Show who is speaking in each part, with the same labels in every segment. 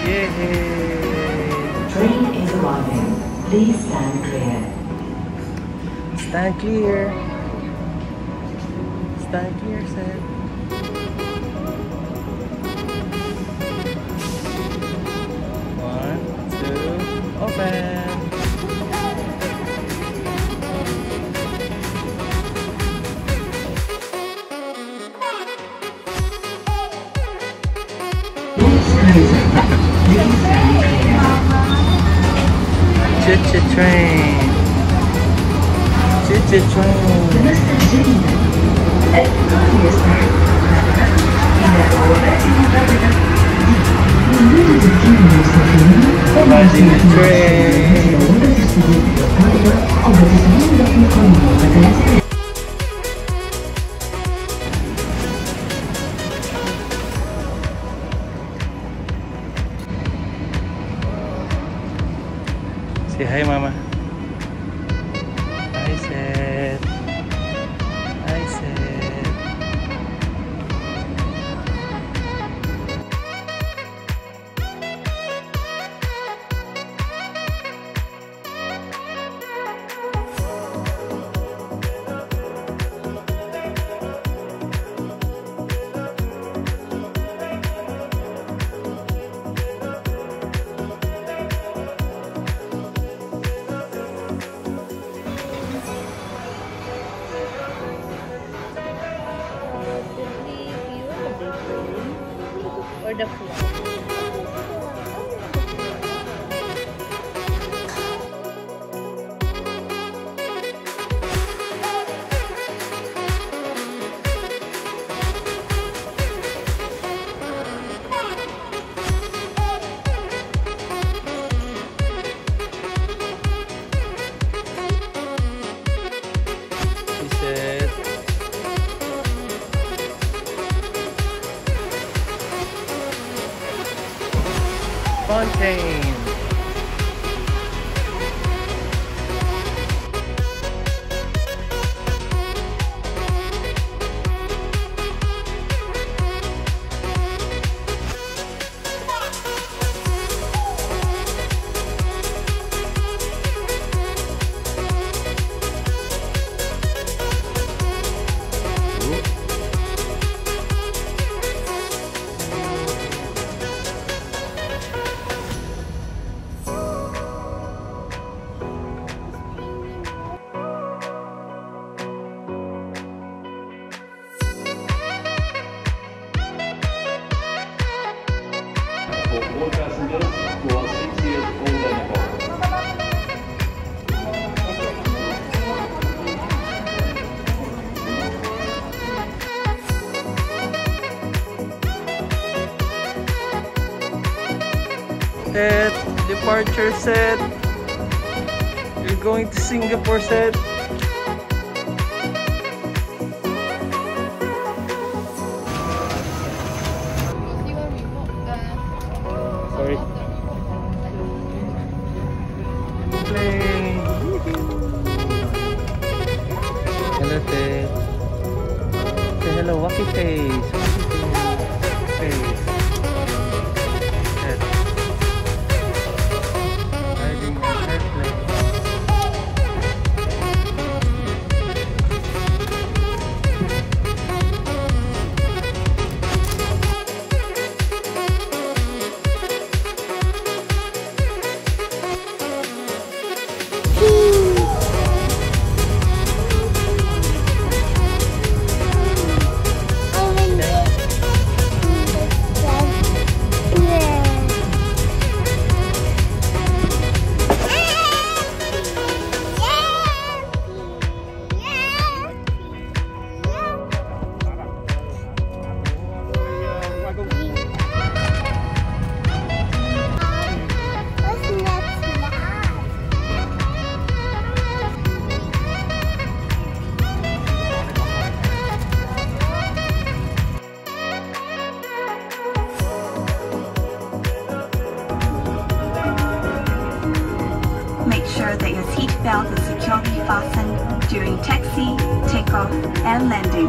Speaker 1: Yay!
Speaker 2: Train is arriving. Please stand clear.
Speaker 1: Stand clear. Stand clear, sir. One, two, open. Choo-choo train. Choo-choo train. Riding the train. Say hi, Mama. Hi, Seth. Hi, Seth.
Speaker 3: Or the floor.
Speaker 1: He said, Fontaine.
Speaker 4: For all passengers who are 6 years old and above.
Speaker 1: Set. Departure set. You're going to Singapore set. Sorry. Plane. Hello, Ted. Say hello, wacky face. Wacky face. Ted. Riding the airplane.
Speaker 5: Make sure that your seat belt is securely fastened during taxi, takeoff, and landing.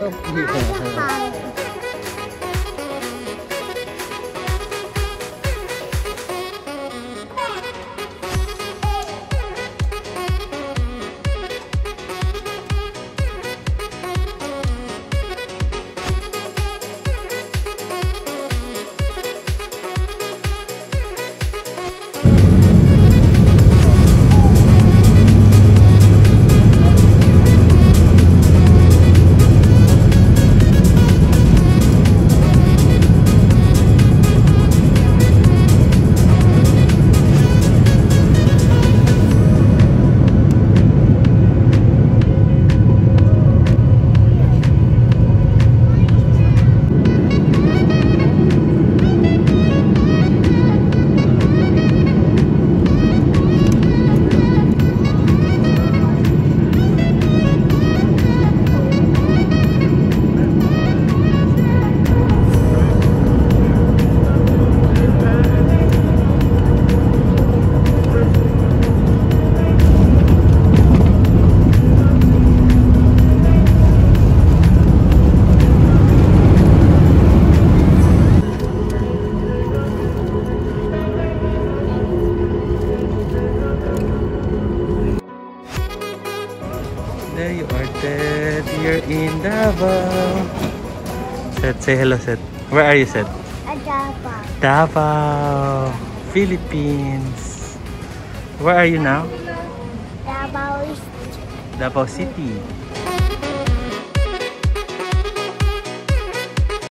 Speaker 1: There you are, Ted. You're in Davao. Seth, say hello, Seth. Where are you, Seth?
Speaker 3: Davao.
Speaker 1: Davao, Philippines. Where are you now?
Speaker 3: Davao is
Speaker 1: Davao City.